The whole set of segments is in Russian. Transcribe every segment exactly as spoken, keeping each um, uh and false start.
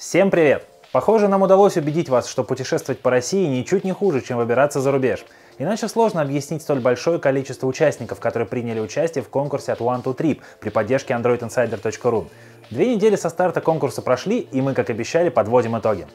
Всем привет! Похоже, нам удалось убедить вас, что путешествовать по России ничуть не хуже, чем выбираться за рубеж. Иначе сложно объяснить столь большое количество участников, которые приняли участие в конкурсе от One to Trip при поддержке андроид инсайдер точка ру. Две недели со старта конкурса прошли, и мы, как обещали, подводим итоги.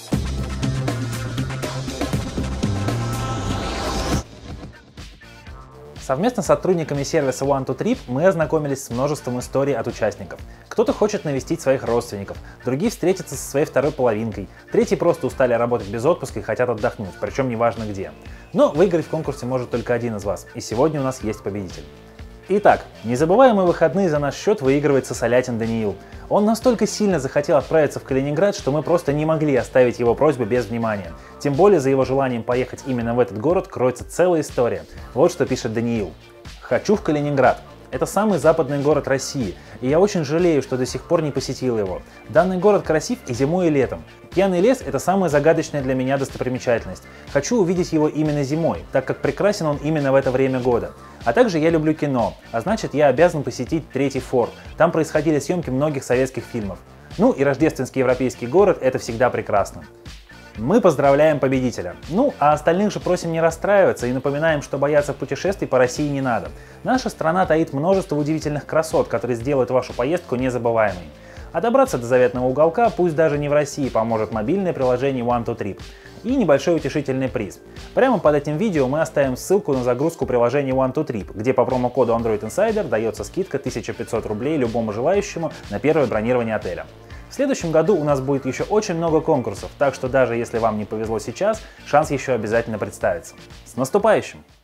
Совместно с сотрудниками сервиса One to Trip мы ознакомились с множеством историй от участников. Кто-то хочет навестить своих родственников, другие встретиться со своей второй половинкой, третьи просто устали работать без отпуска и хотят отдохнуть, причем неважно где. Но выиграть в конкурсе может только один из вас, и сегодня у нас есть победитель. Итак, незабываемые выходные за наш счет выигрывает Сосолятин Даниил. Он настолько сильно захотел отправиться в Калининград, что мы просто не могли оставить его просьбу без внимания. Тем более за его желанием поехать именно в этот город кроется целая история. Вот что пишет Даниил. «Хочу в Калининград. Это самый западный город России, и я очень жалею, что до сих пор не посетил его. Данный город красив и зимой, и летом. Пьяный лес – это самая загадочная для меня достопримечательность. Хочу увидеть его именно зимой, так как прекрасен он именно в это время года. А также я люблю кино, а значит я обязан посетить Третий форт. Там происходили съемки многих советских фильмов. Ну и рождественский европейский город – это всегда прекрасно». Мы поздравляем победителя. Ну, а остальных же просим не расстраиваться и напоминаем, что бояться путешествий по России не надо. Наша страна таит множество удивительных красот, которые сделают вашу поездку незабываемой. А добраться до заветного уголка, пусть даже не в России, поможет мобильное приложение One to Trip. И небольшой утешительный приз. Прямо под этим видео мы оставим ссылку на загрузку приложения One to Trip, где по промокоду андроид инсайдер дается скидка тысяча пятьсот рублей любому желающему на первое бронирование отеля. В следующем году у нас будет еще очень много конкурсов, так что даже если вам не повезло сейчас, шанс еще обязательно представится. С наступающим!